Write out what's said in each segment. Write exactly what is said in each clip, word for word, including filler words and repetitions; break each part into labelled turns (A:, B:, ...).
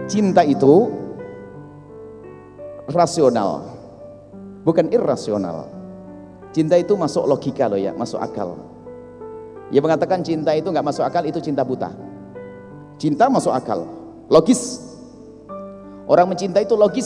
A: Cinta itu rasional, bukan irrasional. Cinta itu masuk logika loh ya, masuk akal. Dia mengatakan cinta itu nggak masuk akal, itu cinta buta. Cinta masuk akal, logis. Orang mencinta itu logis.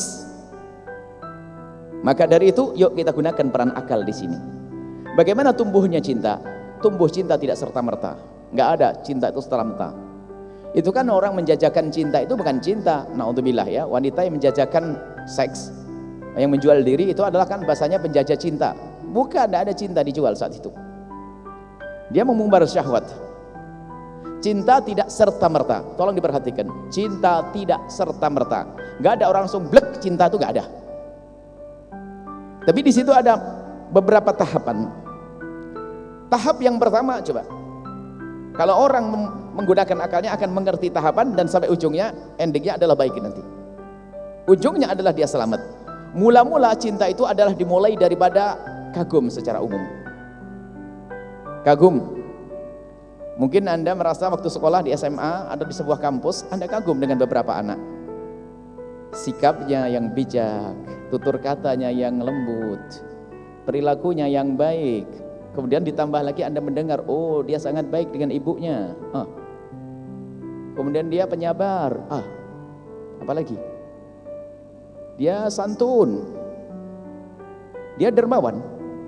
A: Maka dari itu, yuk kita gunakan peran akal di sini. Bagaimana tumbuhnya cinta? Tumbuh cinta tidak serta-merta. Nggak ada cinta itu serta-merta. Itu kan orang menjajakan cinta itu bukan cinta. Naudzubillah ya, wanita yang menjajakan seks, yang menjual diri itu adalah kan bahasanya penjajah cinta. Bukan, tidak ada cinta dijual saat itu. Dia mengumbar syahwat. Cinta tidak serta-merta. Tolong diperhatikan. Cinta tidak serta-merta. Nggak ada orang langsung blek cinta itu nggak ada. Tapi di situ ada beberapa tahapan. Tahap yang pertama coba. Kalau orang menggunakan akalnya akan mengerti tahapan dan sampai ujungnya, endingnya adalah baik nanti. Ujungnya adalah dia selamat. Mula-mula cinta itu adalah dimulai daripada kagum secara umum. Kagum. Mungkin Anda merasa waktu sekolah di S M A atau di sebuah kampus, Anda kagum dengan beberapa anak. Sikapnya yang bijak, tutur katanya yang lembut, perilakunya yang baik. Kemudian ditambah lagi Anda mendengar, oh dia sangat baik dengan ibunya. Ah. Kemudian dia penyabar. Ah, apalagi? Dia santun. Dia dermawan.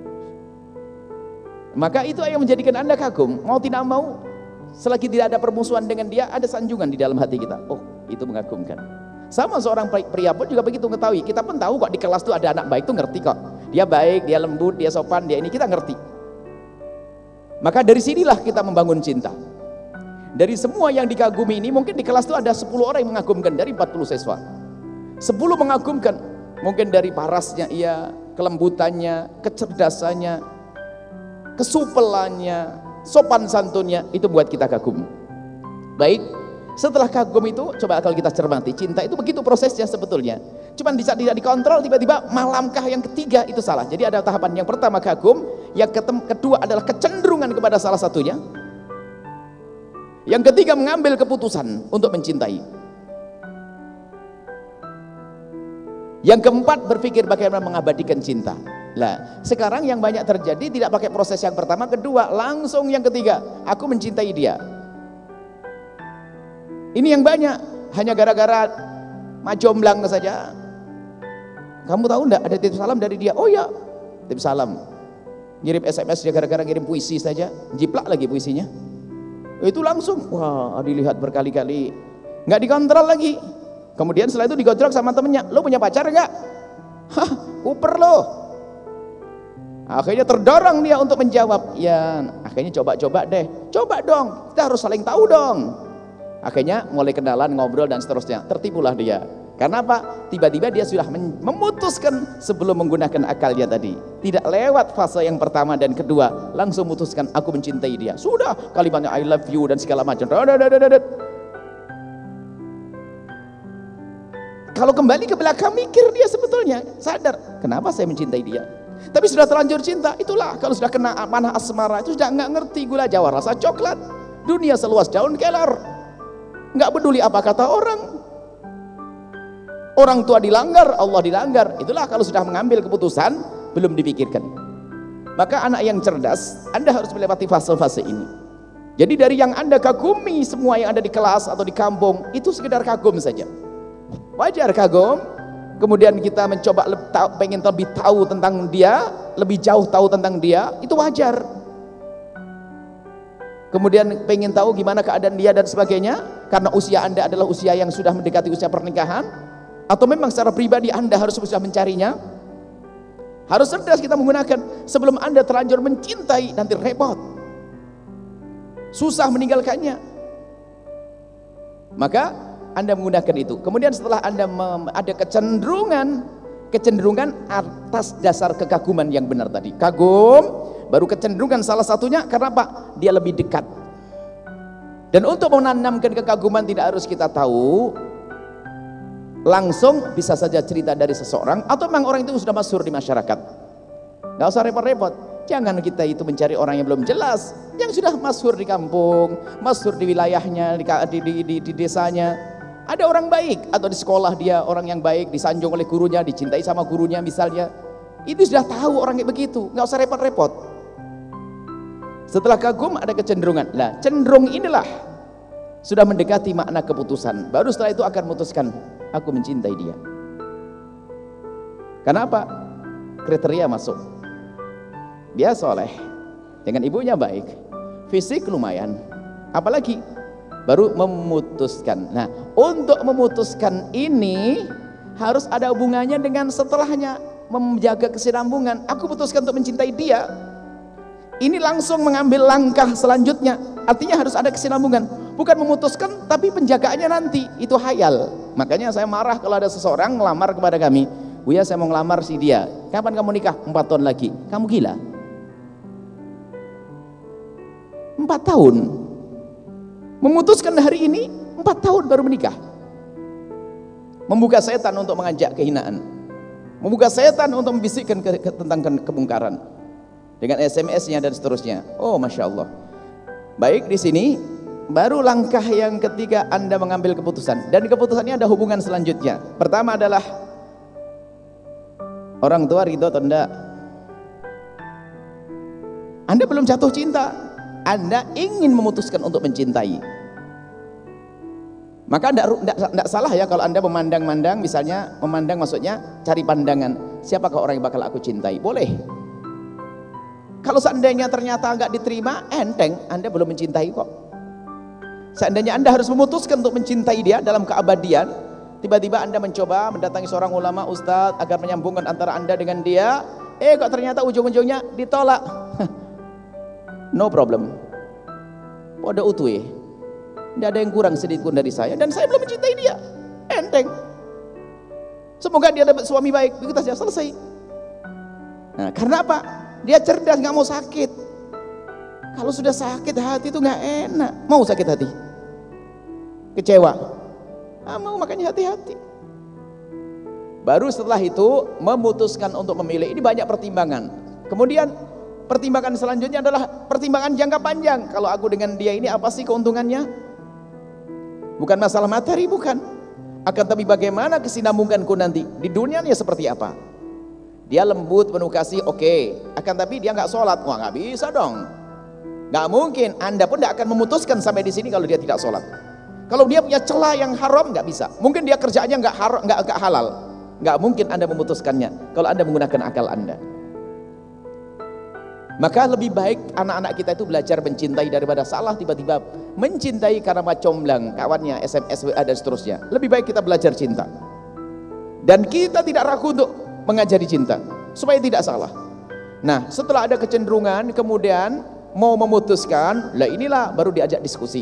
A: Maka itu yang menjadikan Anda kagum. Mau tidak mau, selagi tidak ada permusuhan dengan dia, ada sanjungan di dalam hati kita. Oh, itu mengagumkan. Sama seorang pria pun juga begitu mengetahui. Kita pun tahu kok di kelas itu ada anak baik, itu ngerti kok. Dia baik, dia lembut, dia sopan, dia ini, kita ngerti. Maka dari sinilah kita membangun cinta. Dari semua yang dikagumi ini, mungkin di kelas itu ada sepuluh orang yang mengagumkan dari empat puluh siswa. sepuluh mengagumkan, mungkin dari parasnya ia, kelembutannya, kecerdasannya, kesupelannya, sopan santunnya, itu buat kita kagum. Baik, setelah kagum itu coba akal kita cermati. Cinta itu begitu prosesnya sebetulnya. Cuman bisa tidak dikontrol, tiba-tiba malamkah yang ketiga itu salah. Jadi ada tahapan yang pertama kagum, yang kedua adalah kecenderungan kepada salah satunya, yang ketiga mengambil keputusan untuk mencintai, yang keempat berpikir bagaimana mengabadikan cinta. Lah, sekarang yang banyak terjadi tidak pakai proses yang pertama, kedua, langsung yang ketiga, aku mencintai dia. Ini yang banyak, hanya gara-gara majomblang saja. Kamu tahu enggak ada titip salam dari dia? Oh ya, titip salam. Ngirim S M S dia gara-gara ngirim puisi saja, jiplak lagi puisinya. Itu langsung, wah, dilihat berkali-kali, nggak dikontrol lagi. Kemudian setelah itu digojlok sama temennya, lo punya pacar enggak? Hah, kuper lo. Akhirnya terdorong dia untuk menjawab, ya akhirnya coba-coba deh, coba dong, kita harus saling tahu dong. Akhirnya mulai kenalan, ngobrol dan seterusnya, tertipulah dia. Karena apa? Tiba-tiba dia sudah memutuskan sebelum menggunakan akalnya tadi. Tidak lewat fase yang pertama dan kedua, langsung memutuskan aku mencintai dia. Sudah, kalimatnya I love you dan segala macam. Kalau kembali ke belakang mikir dia sebetulnya sadar, kenapa saya mencintai dia? Tapi sudah terlanjur cinta, itulah kalau sudah kena panah asmara itu sudah nggak ngerti gula jawa rasa coklat. Dunia seluas daun kelor, nggak peduli apa kata orang. Orang tua dilanggar, Allah dilanggar. Itulah kalau sudah mengambil keputusan belum dipikirkan. Maka anak yang cerdas, Anda harus melewati fase-fase ini. Jadi dari yang Anda kagumi semua yang ada di kelas atau di kampung itu sekedar kagum saja. Wajar kagum. Kemudian kita mencoba lebih tahu, pengen lebih tahu tentang dia, lebih jauh tahu tentang dia, itu wajar. Kemudian pengen tahu gimana keadaan dia dan sebagainya, karena usia Anda adalah usia yang sudah mendekati usia pernikahan, atau memang secara pribadi Anda harus sudah mencarinya. Harus cerdas kita menggunakan. Sebelum Anda terlanjur mencintai, nanti repot, susah meninggalkannya. Maka Anda menggunakan itu. Kemudian setelah Anda ada kecenderungan, kecenderungan atas dasar kekaguman yang benar tadi. Kagum, baru kecenderungan salah satunya karena apa? Dia lebih dekat. Dan untuk menanamkan kekaguman tidak harus kita tahu langsung, bisa saja cerita dari seseorang atau memang orang itu sudah masyhur di masyarakat. Nggak usah repot-repot. Jangan kita itu mencari orang yang belum jelas, yang sudah masyhur di kampung, masyhur di wilayahnya, di, di, di, di desanya. ada orang baik, atau di sekolah dia orang yang baik, disanjung oleh gurunya, dicintai sama gurunya misalnya, itu sudah tahu orang kayak begitu, nggak usah repot-repot. Setelah kagum ada kecenderungan, lah cenderung inilah sudah mendekati makna keputusan, baru setelah itu akan memutuskan aku mencintai dia. Kenapa? Kriteria masuk, dia soleh, dengan ibunya baik, fisik lumayan, apalagi baru memutuskan. Nah, untuk memutuskan ini harus ada hubungannya dengan setelahnya, menjaga kesinambungan. Aku putuskan untuk mencintai dia, ini langsung mengambil langkah selanjutnya, artinya harus ada kesinambungan, bukan memutuskan tapi penjagaannya nanti, itu hayal. Makanya saya marah kalau ada seseorang melamar kepada kami, Buya saya mau ngelamar si dia, kapan kamu nikah? Empat tahun lagi. Kamu gila? Empat tahun memutuskan hari ini, empat tahun baru menikah. Membuka setan untuk mengajak kehinaan, membuka setan untuk membisikkan ke, ke, tentang ke, kemungkaran dengan S M S-nya dan seterusnya. Oh, masya Allah. Baik, di sini baru langkah yang ketiga Anda mengambil keputusan, dan keputusannya ada hubungan selanjutnya. Pertama adalah orang tua ridho atau enggak. Anda belum jatuh cinta, Anda ingin memutuskan untuk mencintai, maka tidak salah ya kalau Anda memandang-mandang, misalnya memandang maksudnya cari pandangan, siapakah orang yang bakal aku cintai, boleh. Kalau seandainya ternyata nggak diterima, enteng, Anda belum mencintai kok. Seandainya Anda harus memutuskan untuk mencintai dia dalam keabadian, tiba-tiba Anda mencoba mendatangi seorang ulama, ustadz, agar menyambungkan antara Anda dengan dia, eh kok ternyata ujung-ujungnya ditolak. No problem, pada utuh, tidak ada yang kurang sedikit pun dari saya, dan saya belum mencintai dia, enteng. Semoga dia dapat suami baik, begitu saja, selesai. Nah, karena apa? Dia cerdas, nggak mau sakit. Kalau sudah sakit hati itu nggak enak. Mau sakit hati, kecewa, ah, mau, makanya hati-hati. Baru setelah itu memutuskan untuk memilih. Ini banyak pertimbangan. Kemudian pertimbangan selanjutnya adalah pertimbangan jangka panjang. Kalau aku dengan dia ini apa sih keuntungannya? Bukan masalah materi, bukan. Akan tapi bagaimana kesinambunganku nanti di dunianya seperti apa? Dia lembut, penuh kasih, oke. Okay. Akan tapi dia nggak sholat, wah nggak bisa dong. Nggak mungkin. Anda pun tidak akan memutuskan sampai di sini kalau dia tidak sholat. Kalau dia punya celah yang haram, nggak bisa. Mungkin dia kerjaannya nggak haram, nggak nggak halal. Nggak mungkin Anda memutuskannya kalau Anda menggunakan akal Anda. Maka lebih baik anak-anak kita itu belajar mencintai daripada salah tiba-tiba mencintai karena macomblang kawannya, S M S, W A dan seterusnya. Lebih baik kita belajar cinta, dan kita tidak ragu untuk mengajari cinta supaya tidak salah. Nah, setelah ada kecenderungan, kemudian mau memutuskan, lah inilah baru diajak diskusi.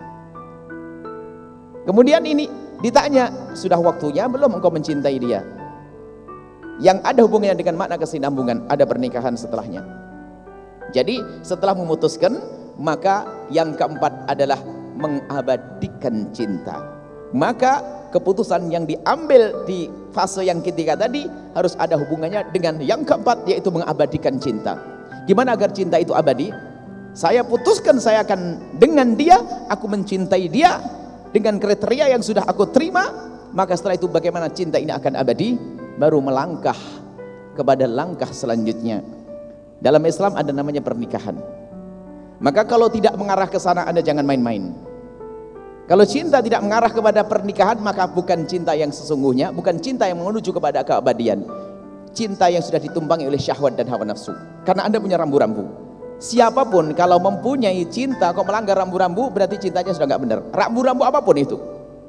A: Kemudian ini ditanya, sudah waktunya belum engkau mencintai dia? Yang ada hubungannya dengan makna kesinambungan, ada pernikahan setelahnya. Jadi setelah memutuskan, maka yang keempat adalah mengabadikan cinta. Maka keputusan yang diambil di fase yang ketiga tadi harus ada hubungannya dengan yang keempat, yaitu mengabadikan cinta. Gimana agar cinta itu abadi? Saya putuskan saya akan dengan dia, aku mencintai dia dengan kriteria yang sudah aku terima, maka setelah itu bagaimana cinta ini akan abadi? Baru melangkah kepada langkah selanjutnya. Dalam Islam ada namanya pernikahan. Maka kalau tidak mengarah ke sana, Anda jangan main-main. Kalau cinta tidak mengarah kepada pernikahan, maka bukan cinta yang sesungguhnya, bukan cinta yang menuju kepada keabadian. Cinta yang sudah ditumpangi oleh syahwat dan hawa nafsu. Karena Anda punya rambu-rambu. Siapapun kalau mempunyai cinta kok melanggar rambu-rambu, berarti cintanya sudah nggak benar. Rambu-rambu apapun itu,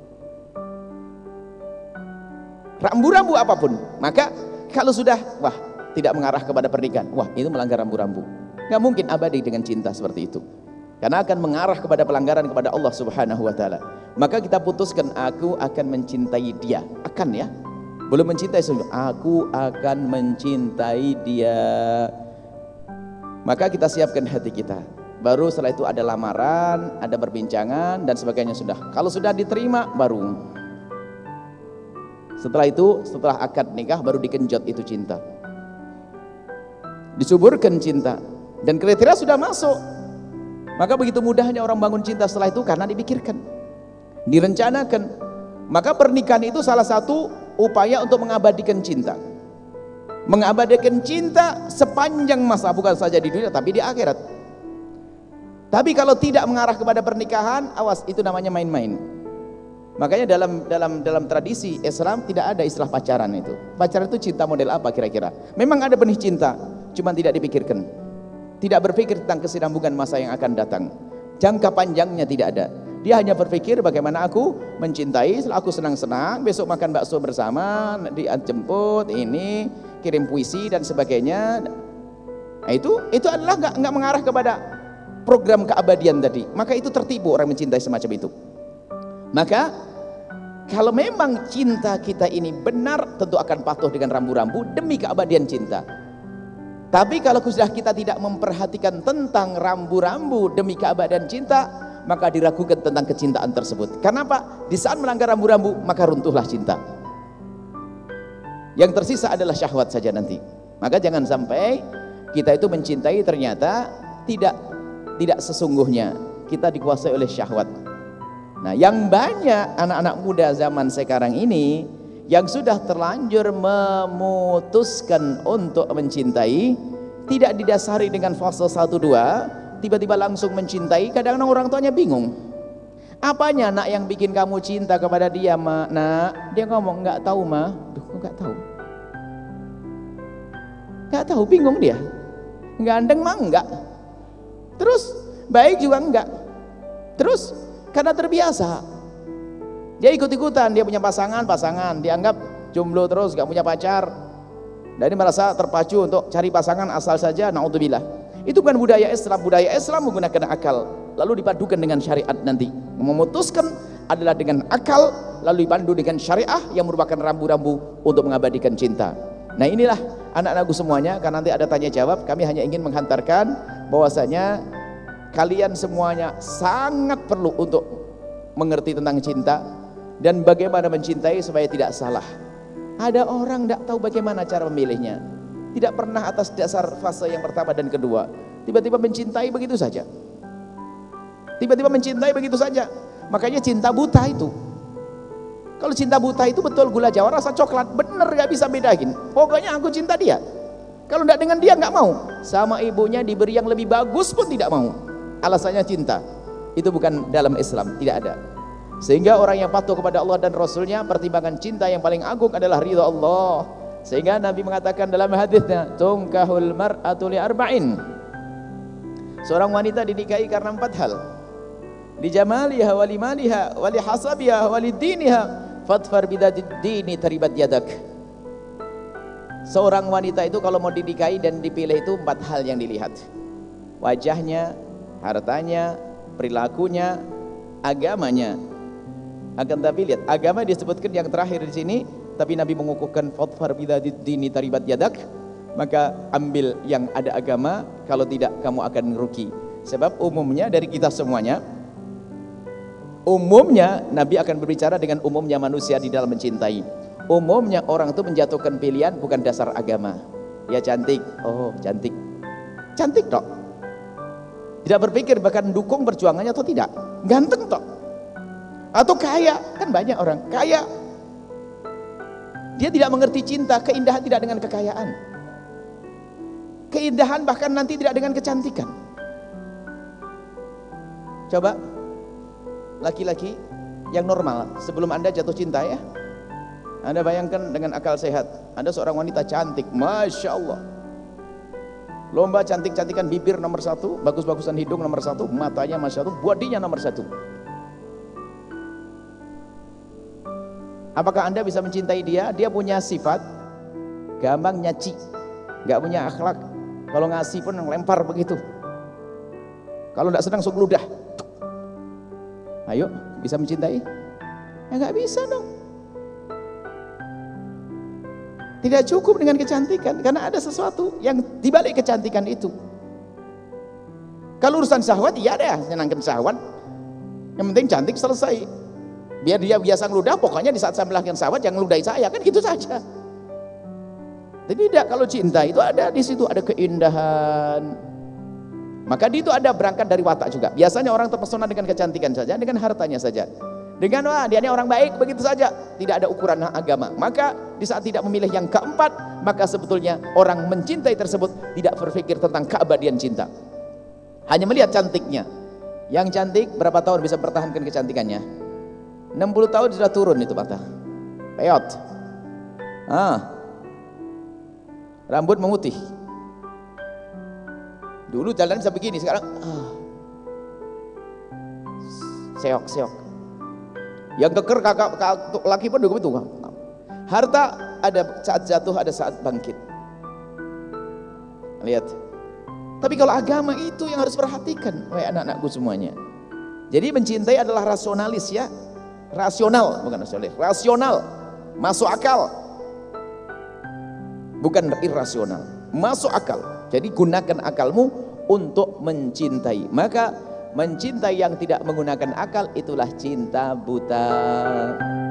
A: rambu-rambu apapun. Maka kalau sudah wah tidak mengarah kepada pernikahan, wah itu melanggar rambu-rambu. Nggak mungkin abadi dengan cinta seperti itu, karena akan mengarah kepada pelanggaran kepada Allah Subhanahu wa taala. Maka kita putuskan, aku akan mencintai dia. Akan ya, belum mencintai sebelum, aku akan mencintai dia. Maka kita siapkan hati kita. Baru setelah itu ada lamaran, ada perbincangan dan sebagainya sudah. Kalau sudah diterima baru. Setelah itu, setelah akad nikah baru dikenjot itu cinta. Disuburkan cinta dan kriteria sudah masuk. Maka begitu mudahnya orang bangun cinta setelah itu, karena dipikirkan, direncanakan. Maka pernikahan itu salah satu upaya untuk mengabadikan cinta. Mengabadikan cinta sepanjang masa, bukan saja di dunia tapi di akhirat. Tapi kalau tidak mengarah kepada pernikahan, awas, itu namanya main-main. Makanya dalam dalam dalam tradisi Islam tidak ada istilah pacaran itu. Pacaran itu cinta model apa kira-kira? Memang ada benih cinta, cuma tidak dipikirkan. Tidak berpikir tentang kesinambungan masa yang akan datang. Jangka panjangnya tidak ada. Dia hanya berpikir bagaimana aku mencintai, setelah aku senang-senang, besok makan bakso bersama, dijemput, ini, kirim puisi dan sebagainya. Nah, itu itu adalah nggak nggak mengarah kepada program keabadian tadi. Maka itu tertipu orang mencintai semacam itu. Maka kalau memang cinta kita ini benar, tentu akan patuh dengan rambu-rambu demi keabadian cinta. Tapi kalau sudah kita tidak memperhatikan tentang rambu-rambu demi keabadian cinta, maka diragukan tentang kecintaan tersebut. Karena apa? Di saat melanggar rambu-rambu, maka runtuhlah cinta. Yang tersisa adalah syahwat saja nanti. Maka jangan sampai kita itu mencintai ternyata tidak tidak sesungguhnya kita dikuasai oleh syahwat. Nah, yang banyak anak-anak muda zaman sekarang ini yang sudah terlanjur memutuskan untuk mencintai, tidak didasari dengan fase satu dua, tiba-tiba langsung mencintai. Kadang-kadang orang tuanya bingung. Apanya nak yang bikin kamu cinta kepada dia, ma? Nak, dia ngomong nggak tahu, ma. Duh, nggak tahu. Nggak tahu, bingung dia. Gandeng mah enggak. Terus baik juga enggak. Terus karena terbiasa, dia ikut-ikutan, dia punya pasangan-pasangan, dianggap jomblo terus, gak punya pacar, dan dia merasa terpacu untuk cari pasangan asal saja. Naudzubillah. Itu bukan budaya Islam. Budaya Islam menggunakan akal, lalu dipadukan dengan syariat. Nanti memutuskan adalah dengan akal, lalu dipandu dengan syariah yang merupakan rambu-rambu untuk mengabadikan cinta. Nah, inilah anak-anakku semuanya, karena nanti ada tanya jawab, kami hanya ingin menghantarkan bahwasanya kalian semuanya sangat perlu untuk mengerti tentang cinta dan bagaimana mencintai supaya tidak salah. Ada orang tidak tahu bagaimana cara memilihnya, tidak pernah atas dasar fase yang pertama dan kedua, tiba-tiba mencintai begitu saja, tiba-tiba mencintai begitu saja. Makanya cinta buta itu. Kalau cinta buta itu betul gula jawa rasa coklat, bener gak bisa bedain. Pokoknya aku cinta dia. Kalau tidak dengan dia nggak mau. Sama ibunya diberi yang lebih bagus pun tidak mau. Alasannya cinta. Itu bukan dalam Islam, tidak ada. Sehingga orang yang patuh kepada Allah dan Rasulnya, pertimbangan cinta yang paling agung adalah ridha Allah. Sehingga Nabi mengatakan dalam hadisnya, tunkahul mar'atu li arba'in. Seorang wanita dinikahi karena empat hal. Li jamaliha wa li maliha wa li hasabiha wa li diniha fadfar bidzatid dini taribat yadak. Seorang wanita itu kalau mau dinikahi dan dipilih itu empat hal yang dilihat. Wajahnya, hartanya, perilakunya, agamanya. Akan tapi lihat, agama disebutkan yang terakhir di sini, tapi Nabi mengukuhkan fadfar bidzatid dini taribat yadak. Maka ambil yang ada agama, kalau tidak kamu akan rugi. Sebab umumnya dari kita semuanya, umumnya Nabi akan berbicara dengan umumnya manusia di dalam mencintai. Umumnya orang itu menjatuhkan pilihan bukan dasar agama. Ya cantik, oh cantik, cantik toh. Tidak berpikir bahkan dukung perjuangannya atau tidak. Ganteng toh. Atau kaya, kan banyak orang kaya. Dia tidak mengerti cinta, keindahan tidak dengan kekayaan. Keindahan bahkan nanti tidak dengan kecantikan. Coba laki-laki yang normal sebelum Anda jatuh cinta ya, Anda bayangkan dengan akal sehat, ada seorang wanita cantik, Masya Allah, lomba cantik-cantikan, bibir nomor satu, bagus-bagusan hidung nomor satu, matanya Masya Allah, bodinya nomor satu. Apakah Anda bisa mencintai dia? Dia punya sifat gampang nyaci, gak punya akhlak, kalau ngasih pun lempar begitu, kalau tidak senang sok ludah. Ayo, bisa mencintai? Ya nggak bisa dong. Tidak cukup dengan kecantikan, karena ada sesuatu yang dibalik kecantikan itu. Kalau urusan syahwat, iya deh, senangkan syahwat. Yang penting cantik, selesai. Biar dia biasa ngeludah, pokoknya di saat saya melakukan syahwat, jangan ngeludahi saya, kan gitu saja. Tapi tidak, kalau cinta itu ada di situ, ada keindahan. Maka di itu ada berangkat dari watak juga. Biasanya orang terpesona dengan kecantikan saja, dengan hartanya saja. Dengan wah dia ini orang baik begitu saja, tidak ada ukuran agama. Maka di saat tidak memilih yang keempat, maka sebetulnya orang mencintai tersebut tidak berpikir tentang keabadian cinta, hanya melihat cantiknya. Yang cantik berapa tahun bisa pertahankan kecantikannya? enam puluh tahun sudah turun itu mata, peot, ah, rambut memutih. Dulu jalan bisa begini, sekarang ah, seok seok. Yang keker kakak, kakak laki pun juga begitu. Harta ada saat jatuh, ada saat bangkit. Lihat. Tapi kalau agama itu yang harus perhatikan, wahai anak-anakku semuanya. Jadi mencintai adalah rasionalis ya, rasional bukan rasionalis, rasional, masuk akal, bukan irrasional, masuk akal. Jadi gunakan akalmu untuk mencintai. Maka mencintai yang tidak menggunakan akal itulah cinta buta.